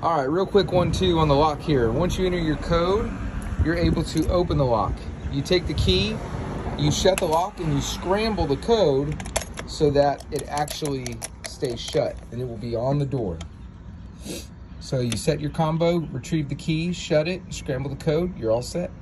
All right, real quick one too on the lock here. Once you enter your code, you're able to open the lock. You take the key, you shut the lock, and you scramble the code so that it actually stays shut and it will be on the door. So you set your combo, retrieve the key, shut it, scramble the code, you're all set.